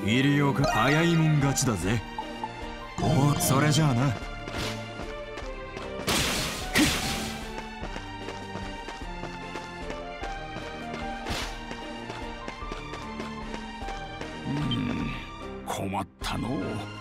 入りよく早いもん勝ちだぜ。おう、それじゃあな。 困ったのう。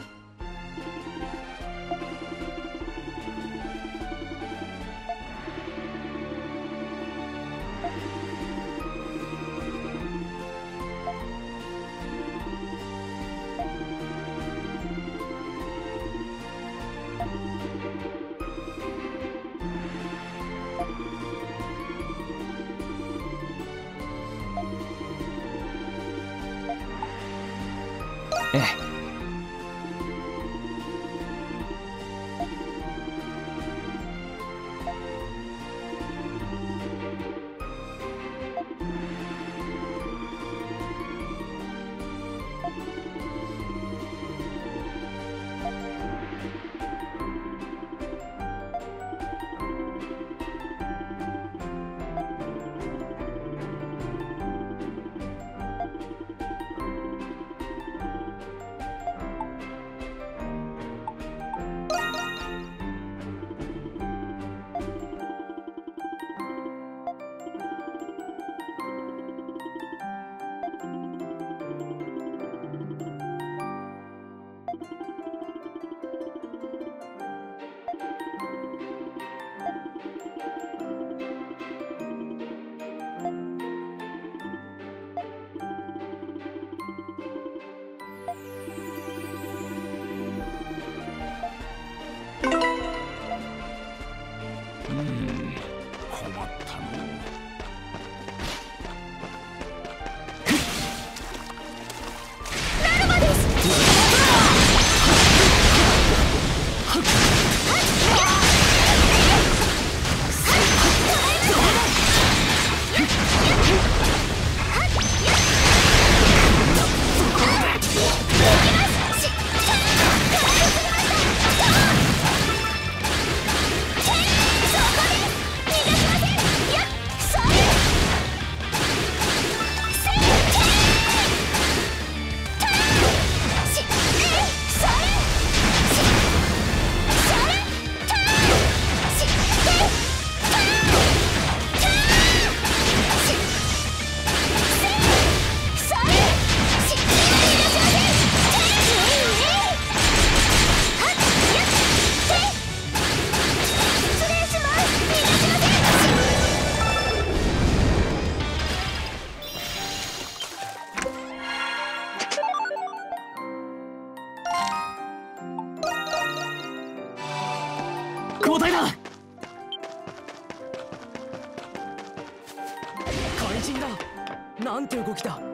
ええ。 困ったのう。 交代だ。 怪人だ。なんて動きだ。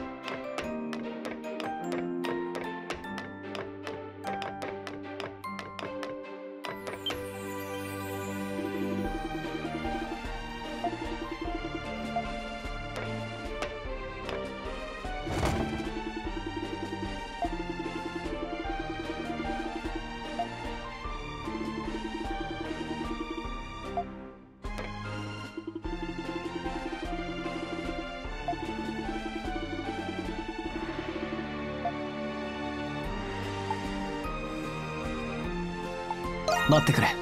待ってくれ。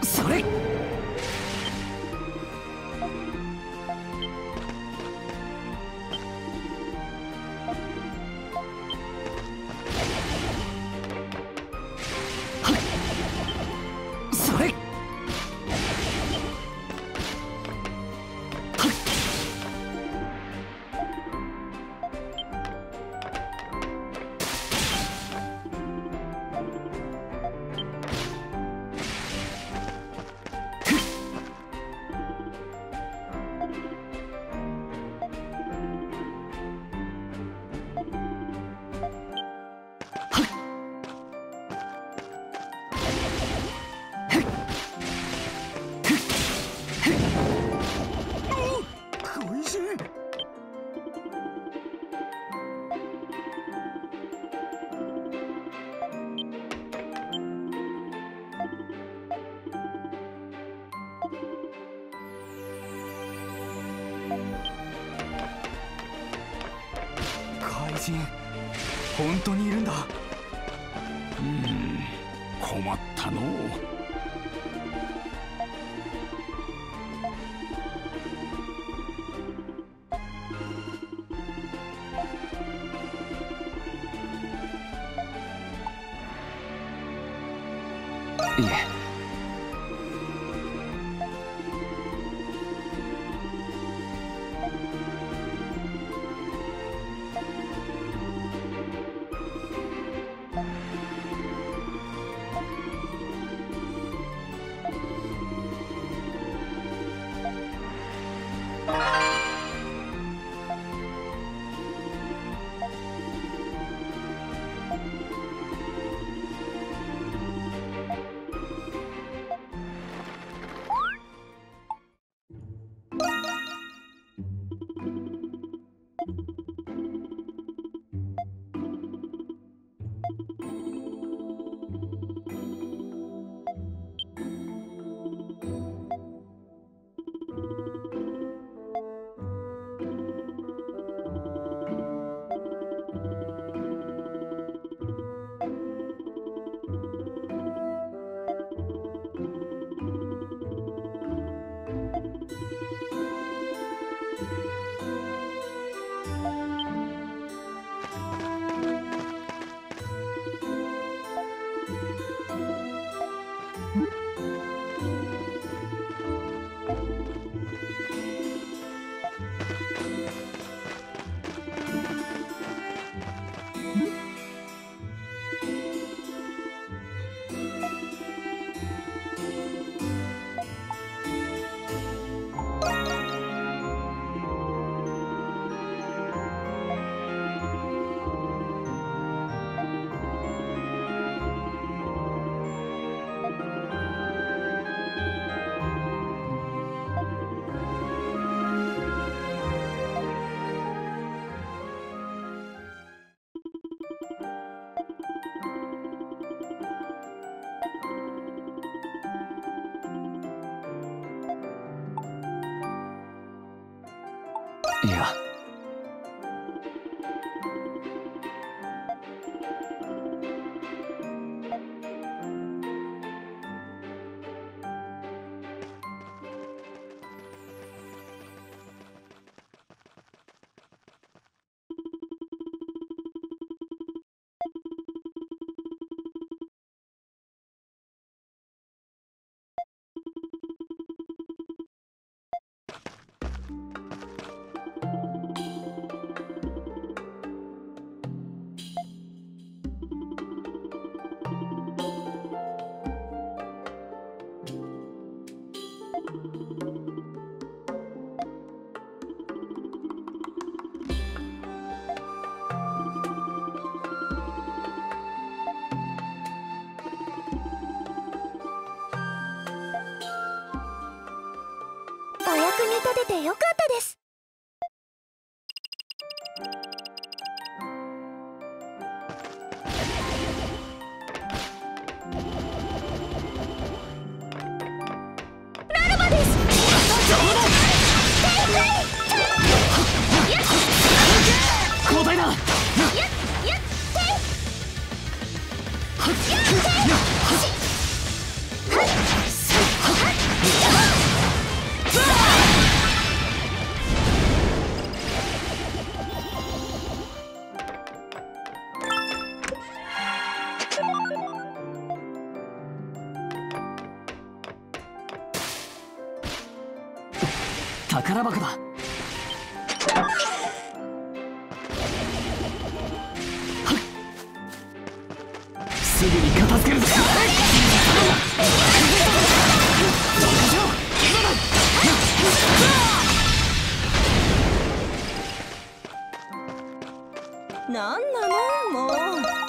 それ。それ。怪人、本当にいるんだ。 困ったのう。 いえ。いや。 お役に立ててよかったです。ラルマです。 交代だ。最宝箱だ。すぐに片付けるぞ。 なんなのもう。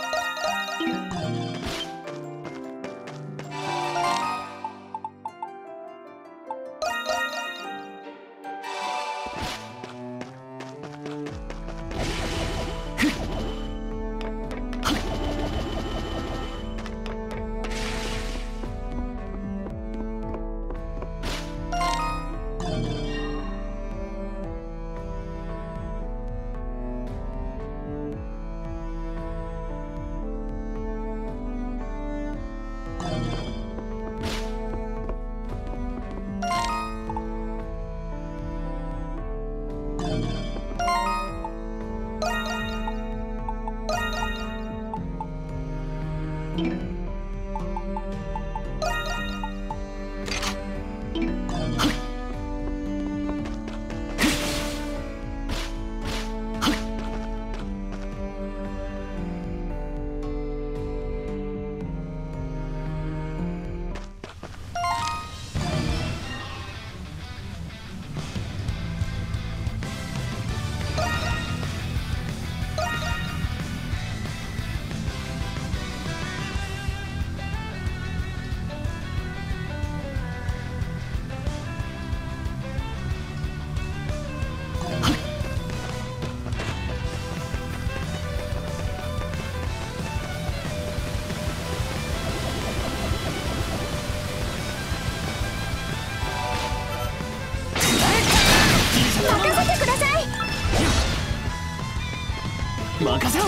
任せろ。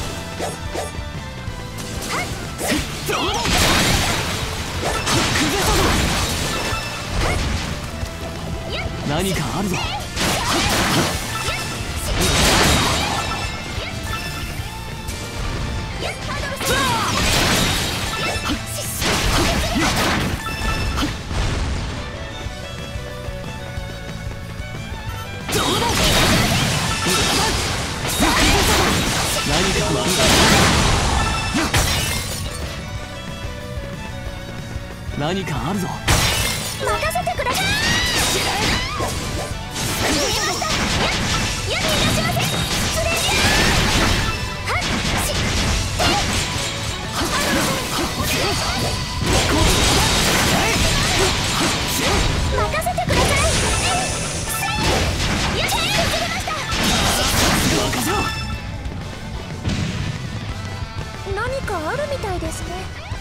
何かあるぞ。何かあるぞ。 任せてください。何かあるみたいですね。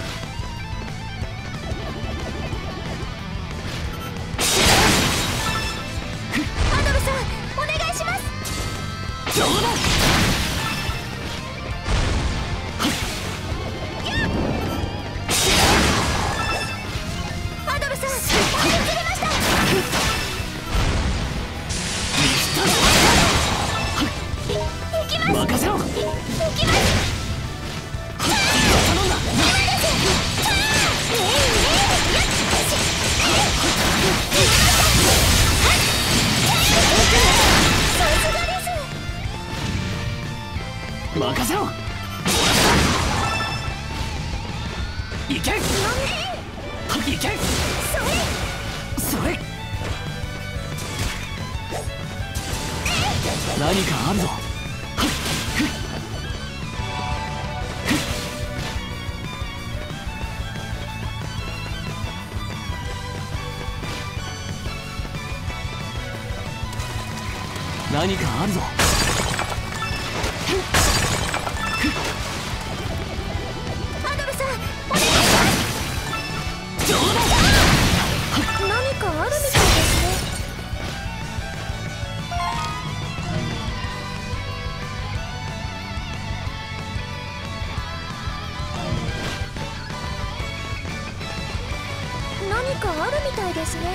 任せろ。いけ。いけ。それ。何かあるぞ。何かあるぞ。 何かあるみたいですね。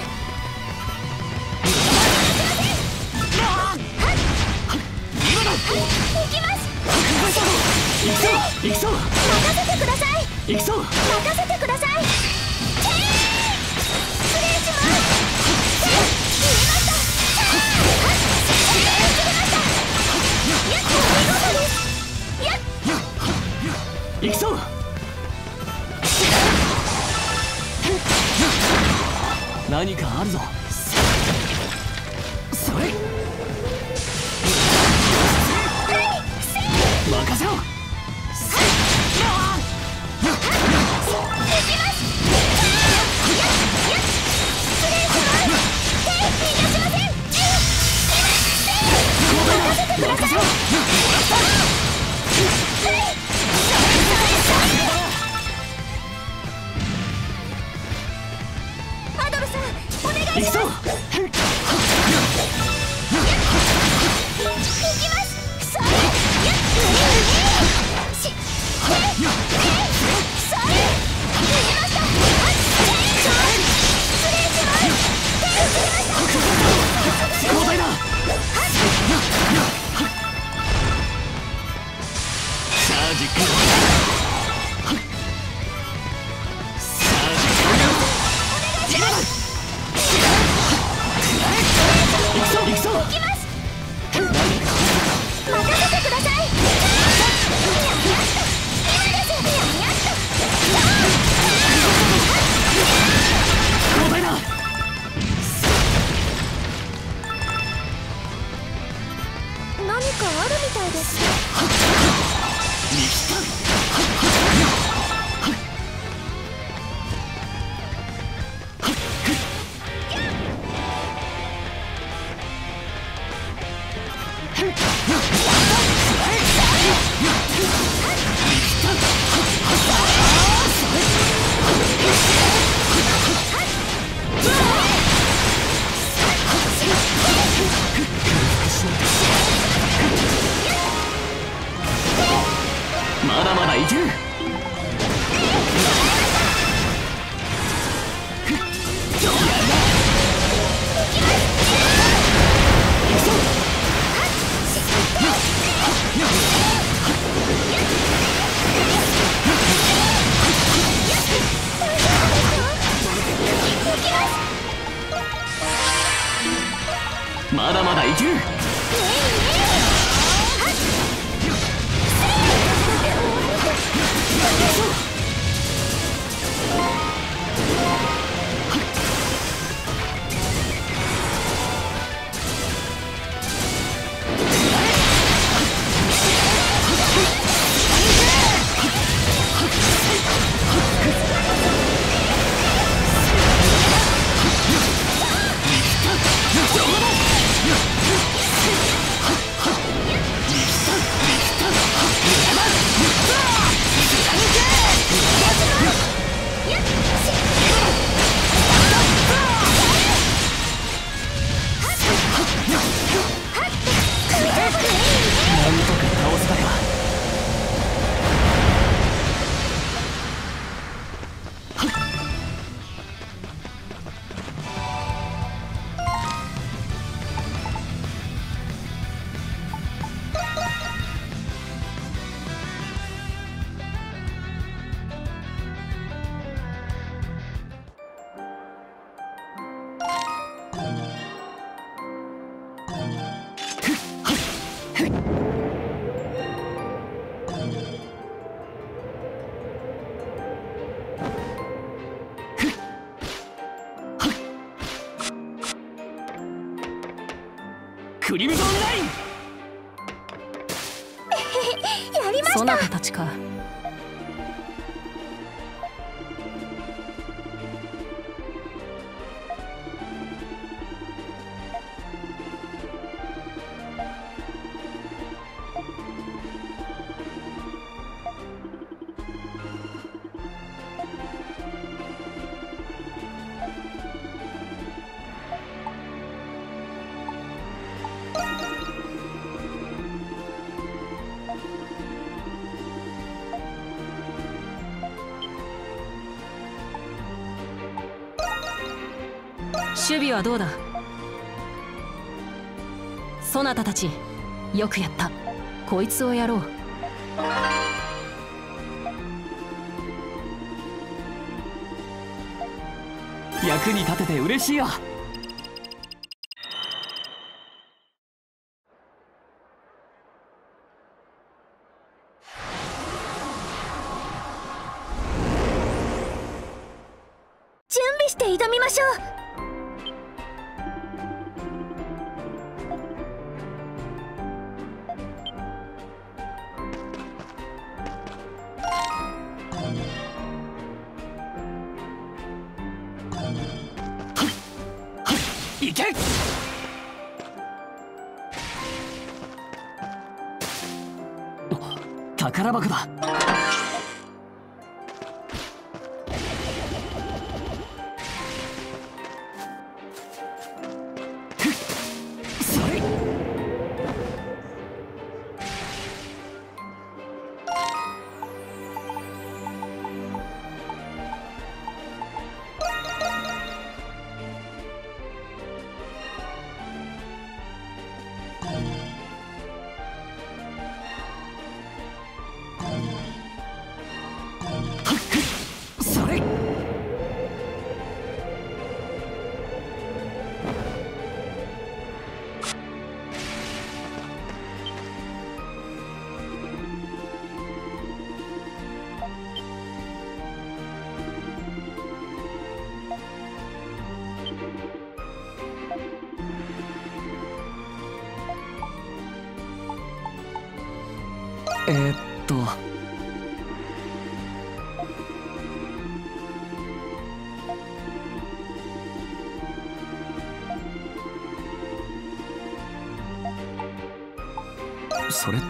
行きます。 行くぞ。 任せてください。 行くぞ。 任せてください。失礼します。 何かあるぞ。それ任せろ。 アドルさん、お願いします。 行くぞ。交代だ。チャージか。行くぞ。 行きます。任せてください。 交代だ。 何かあるみたいです。 まだまだいける。まだまだいける。クリムゾンライン。 やりました。 そなたたちか。守備はどうだ。そなたたちよくやった。こいつをやろう。 役に立てて嬉しいよ。 準備して挑みましょう。 行け。 宝箱だ。それ。それ。えーっとそれって。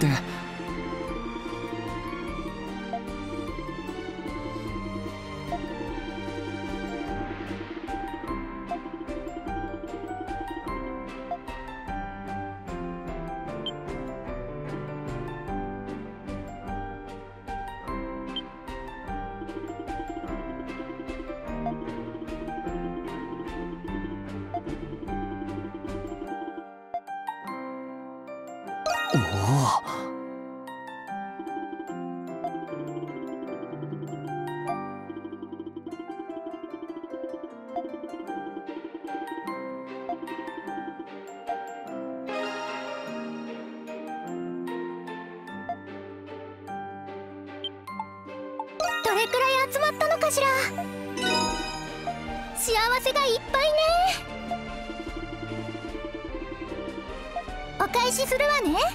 おお。 どれくらい集まったのかしら。幸せがいっぱいね。お返しするわね。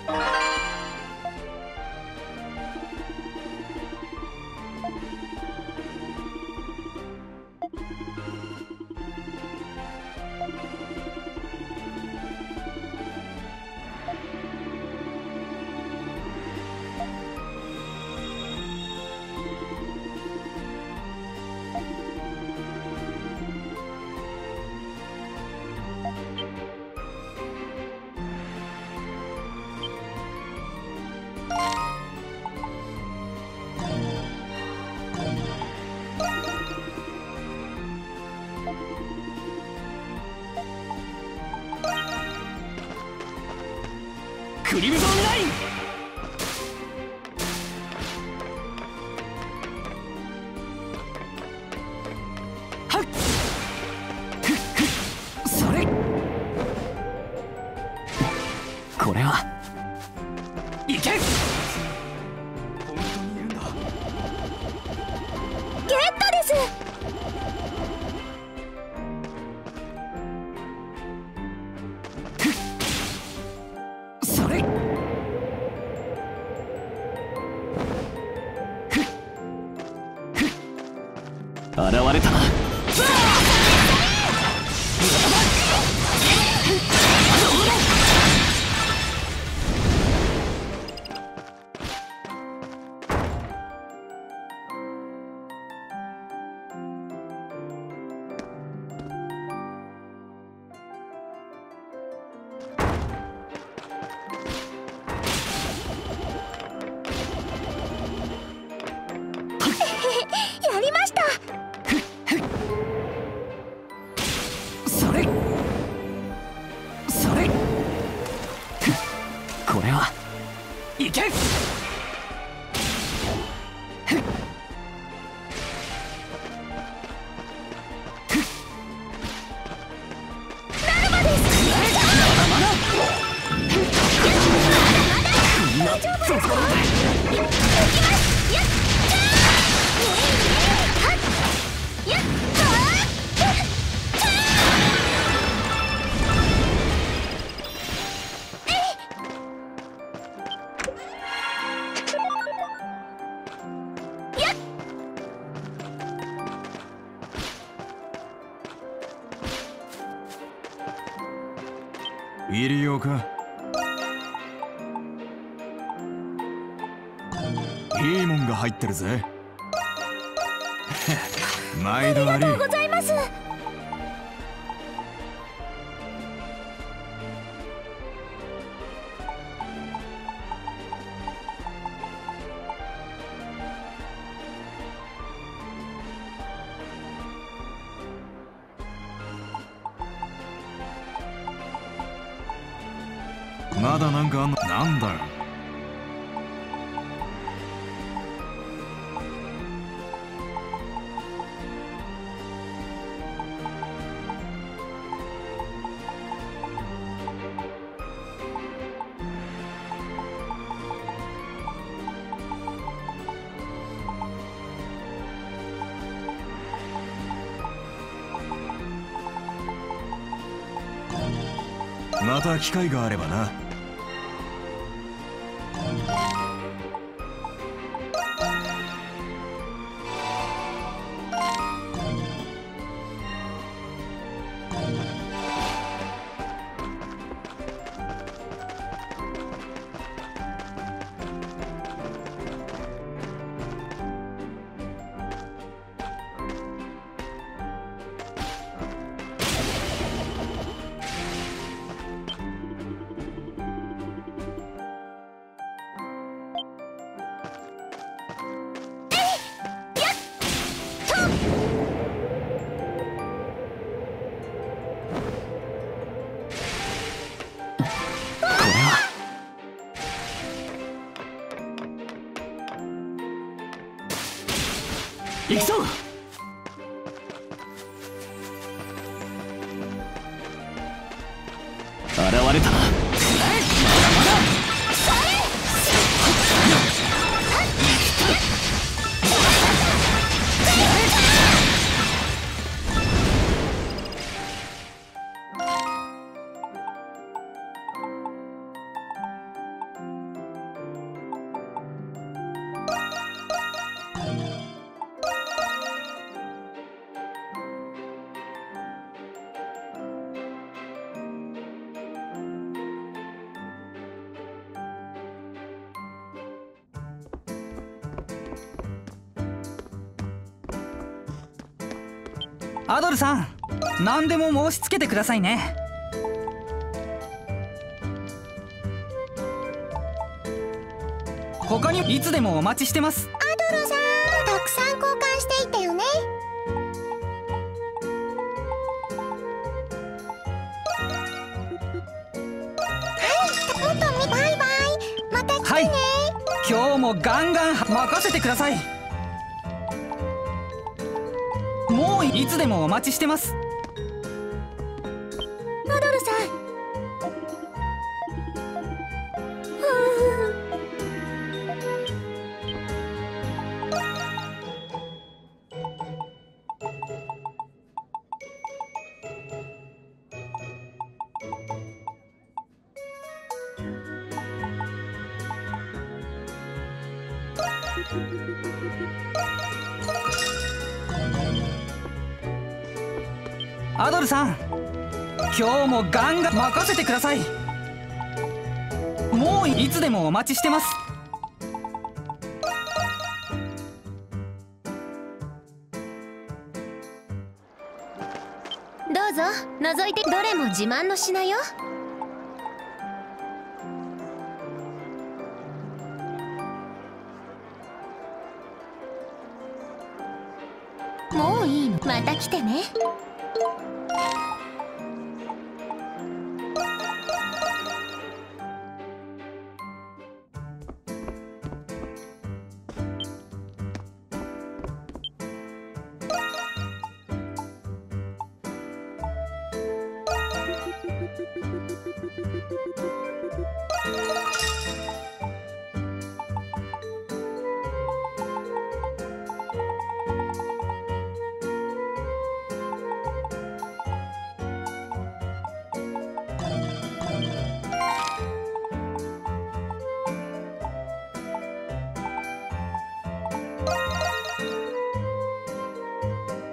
クリムゾンライン。はっふっふっ。それ。これは。いけ。 本当にいるんだ。 ゲットです。 それ。現れたな。 やりました。 それ。それ。これは。いけ。 入り用か。いいもんが入ってるぜ。毎度ありがとうございます。まだなんかあんの？なんだよ。また機会があればな。 行くぞ。現れたな。 アドルさん、何でも申し付けてくださいね。他にいつでもお待ちしてます。 アドルさん、たくさん交換していったよね。はい、もっとバイバイ。また来てね。はい、 今日もガンガン任せてください。もういつでもお待ちしてます。 アドルさん。 アドルさん、今日もガンガン任せてください。もういつでもお待ちしてます。 どうぞ覗いて。どれも自慢の品よ。もういいの。また来てね。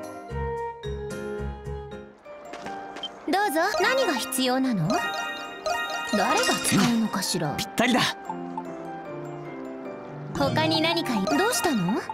どうぞ。何が必要なの？ 誰が使うのかしら。 ぴったりだ。 他に何かどうしたの？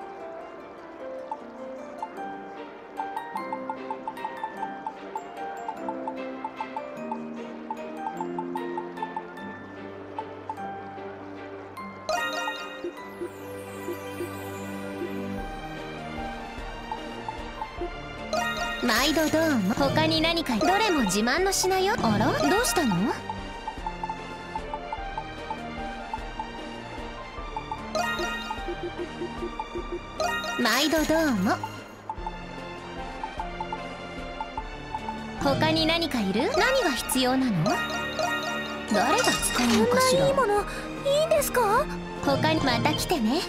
毎度どうも。他に何かどれも自慢の品よ。あら、どうしたの？毎度どうも。他に何かいる？何が必要なの？誰が使うのかしら。 こんないいものいいんですか？ 他にまた来てね。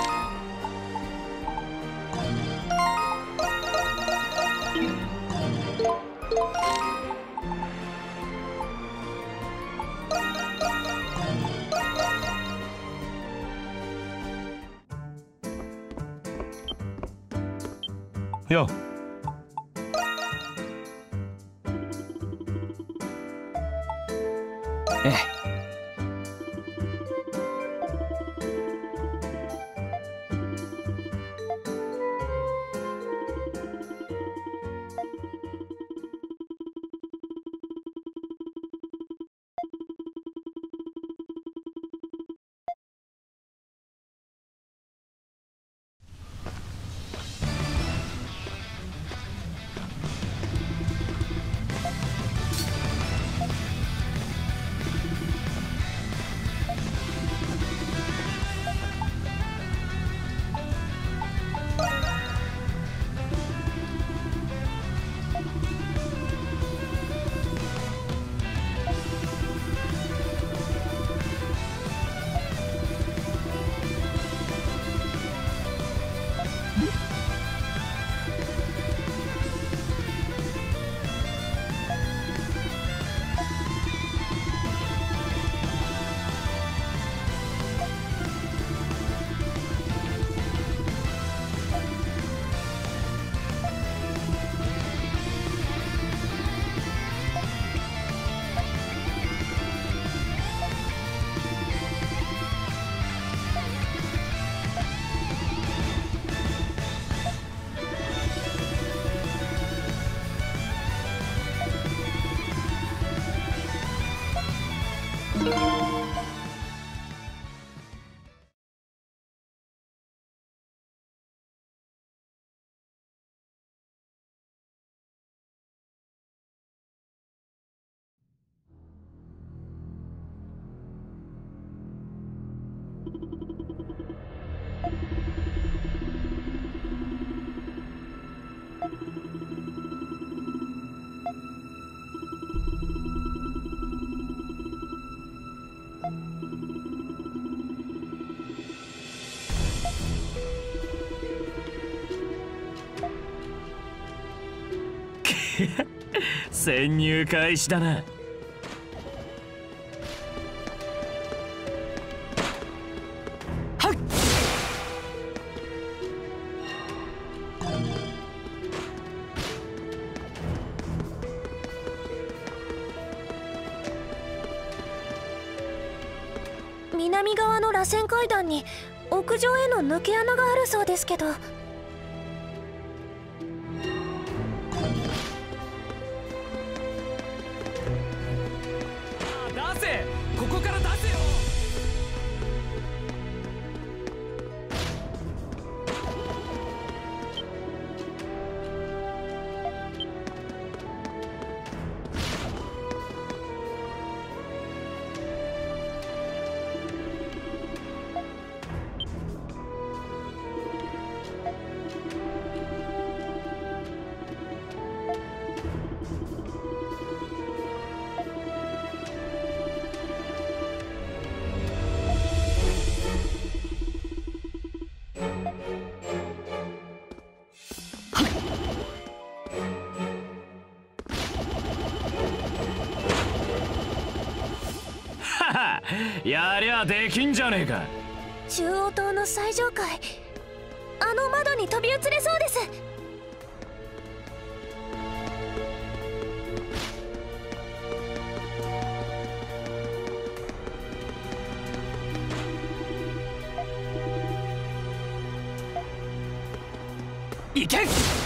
よええ。 潜入開始だな。 南側の螺旋階段に屋上への抜け穴があるそうですけど。 出せ、ここから出せよ。 やりゃできんじゃねえか。 中央島の最上階、あの窓に飛び移れそうです。 いけ。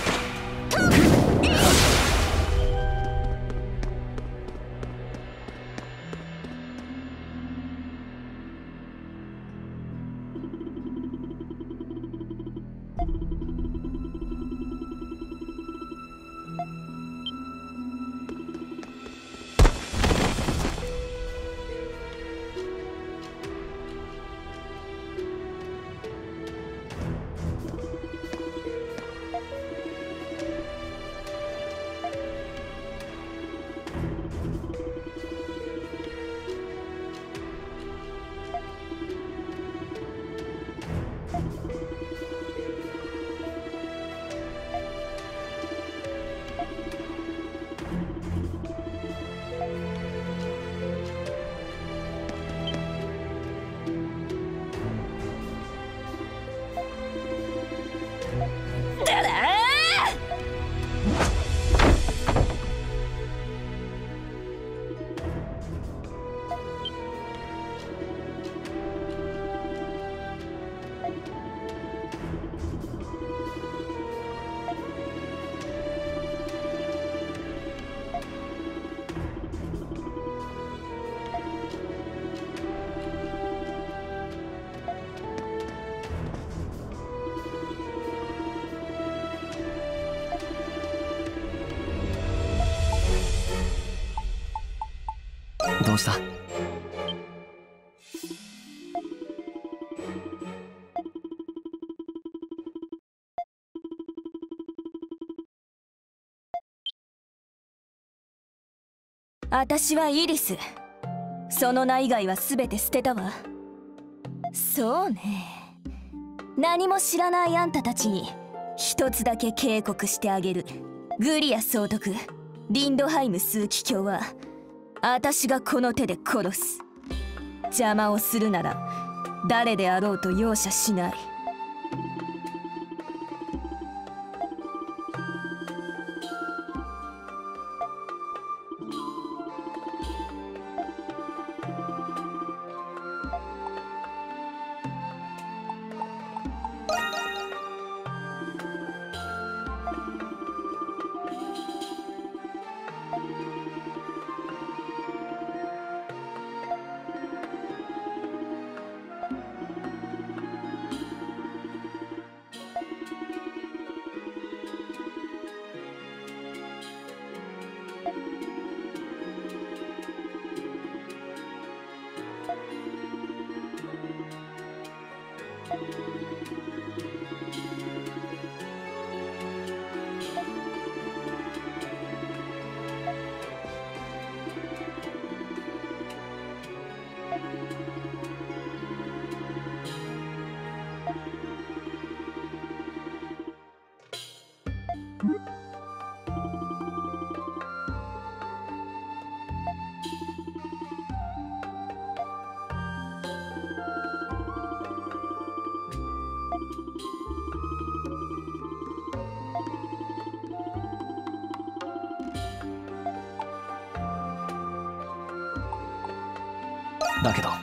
どうした？ 私はイリス。その名以外は全て捨てたわ。そうね。何も知らないあんたたちに一つだけ警告してあげる。グリア総督、リンドハイム枢機卿は私がこの手で殺す。邪魔をするなら誰であろうと容赦しない。 だけど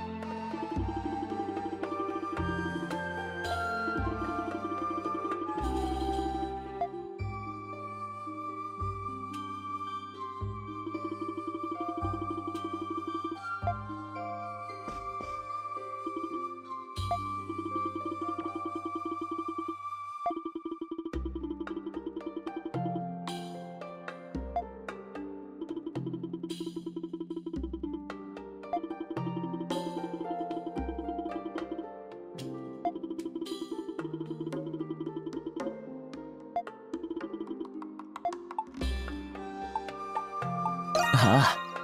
ああ、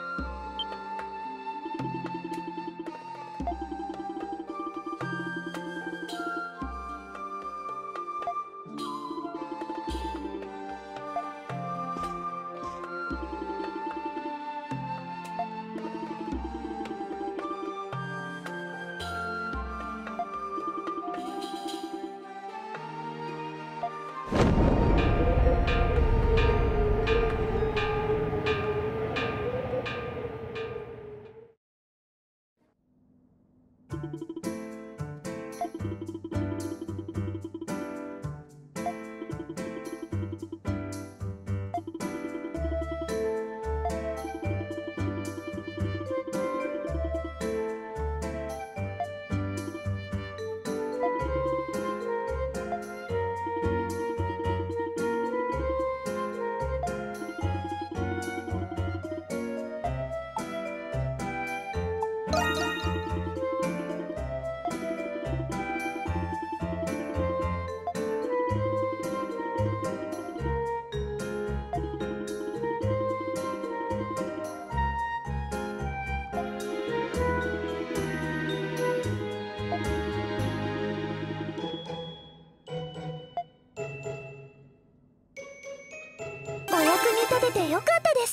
ててよかったです。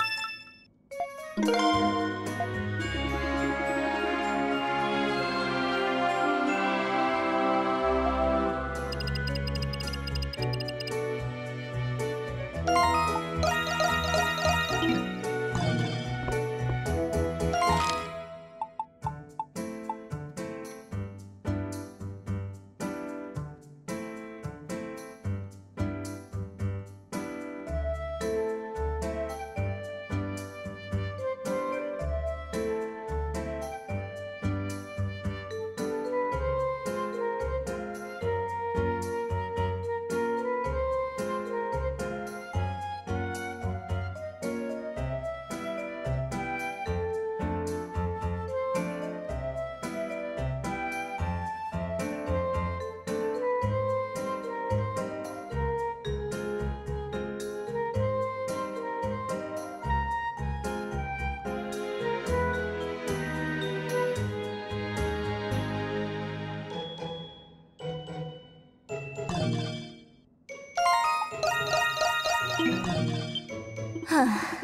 はあ。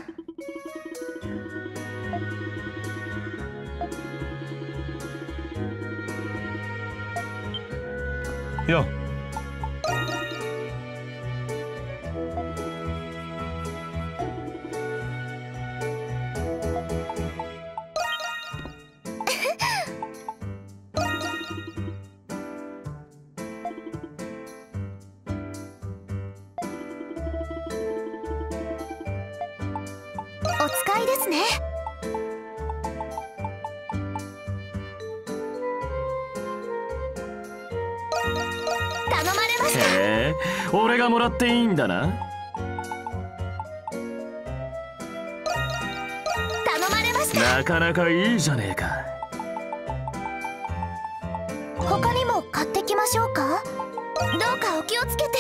よお使いですね。頼まれました。 へえ、俺がもらっていいんだな。 頼まれました。 なかなかいいじゃねえか。 他にも買ってきましょうか。どうかお気をつけて。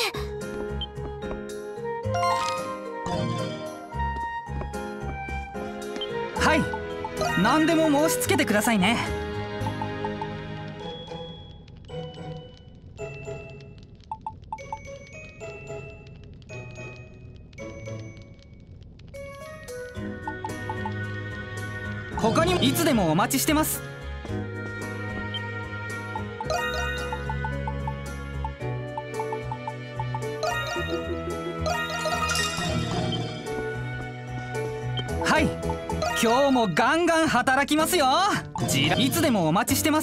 はい、何でも申し付けてくださいね。他にもいつでもお待ちしてます。はい、今日もガンガン働きますよ。いつでもお待ちしてます。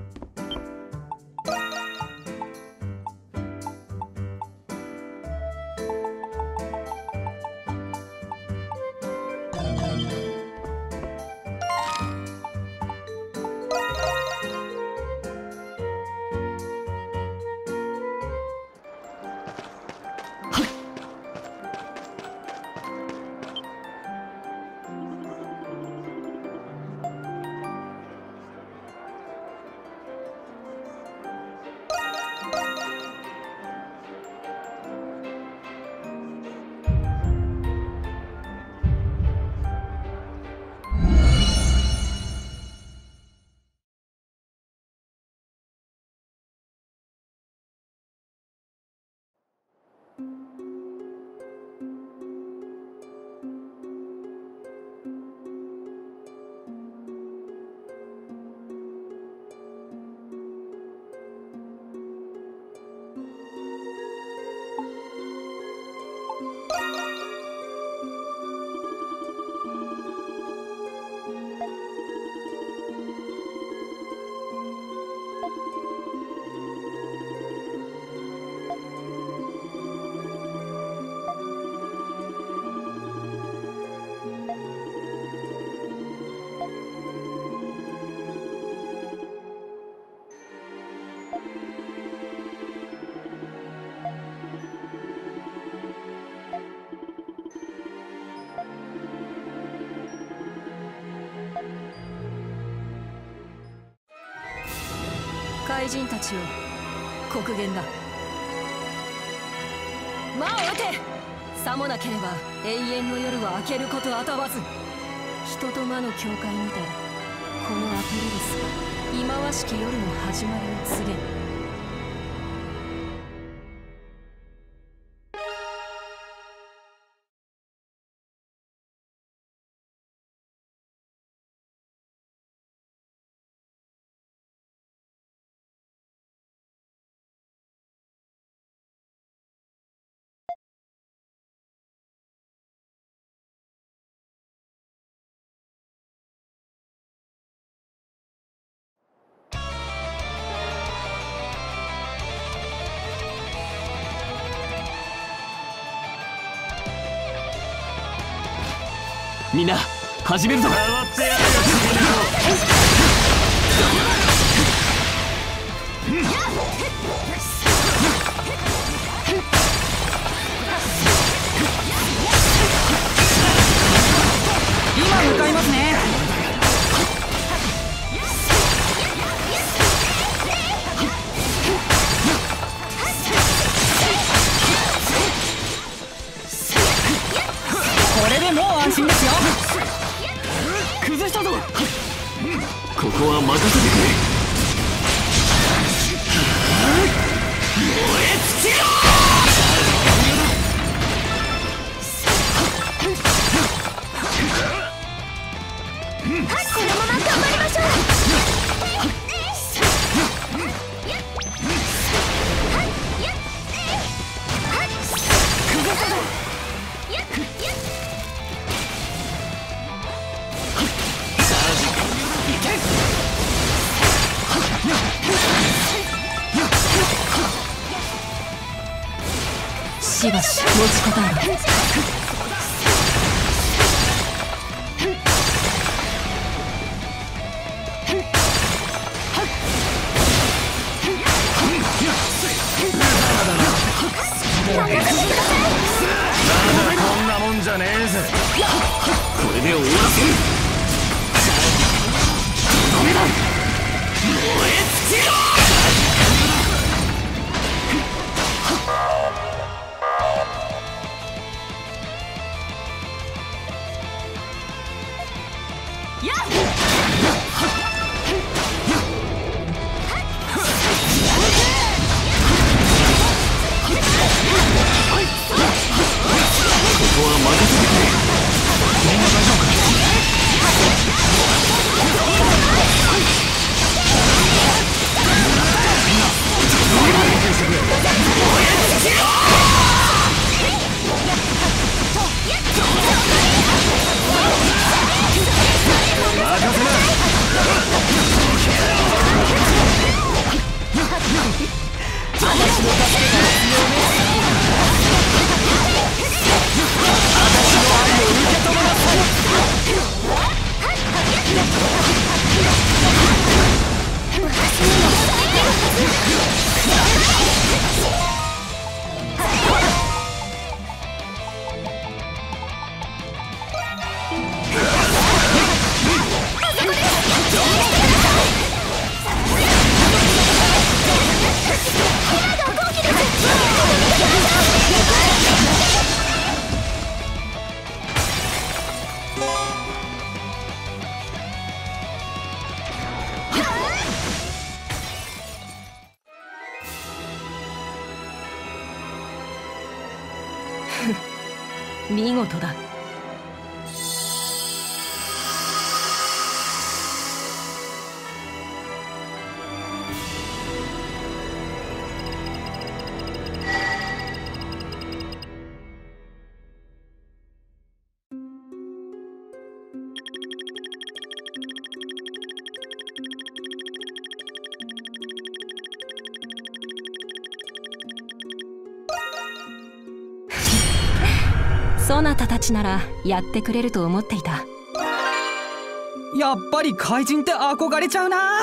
怪人たちよ、刻限だ。魔を打て。さもなければ永遠の夜は明けることあたわず。人と魔の境界にてこのアペリルスが忌まわしき夜の始まりを告げる。 みんな始めるぞ。 今向かいますね。これでもう安心ですよ。 崩したぞ。ここは任せてくれ。燃え尽きろ。 このまま頑張りましょう。 しばし持ちこたえろ。 こんなもんじゃねえぜ。 これで終わらせる。ダメだ。燃え尽きろ。ここは任せてくれ。みんな大丈夫か。 見事だ。そなたたちならやってくれると思っていた。 やっぱり怪人って憧れちゃうな。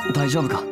大丈夫か？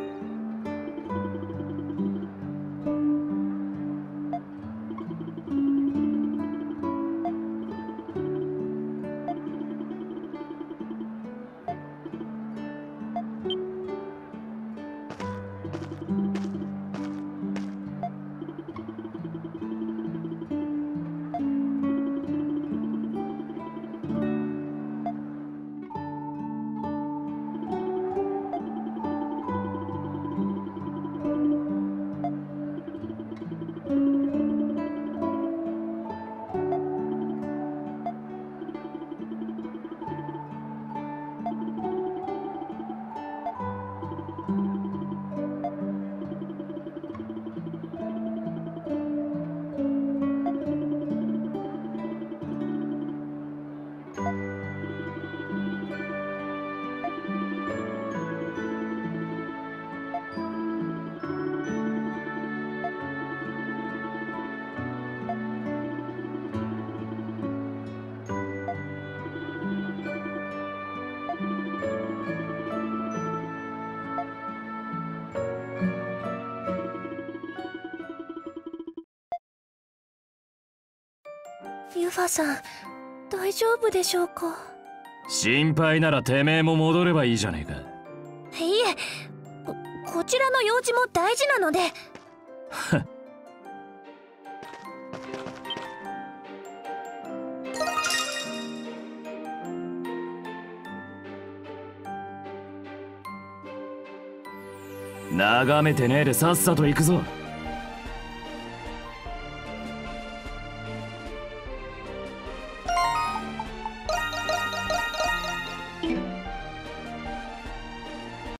ユファさん、大丈夫でしょうか？ 心配ならてめえも戻ればいいじゃねえか。 いいえ、こちらの用事も大事なので。 眺めてねえでさっさと行くぞ。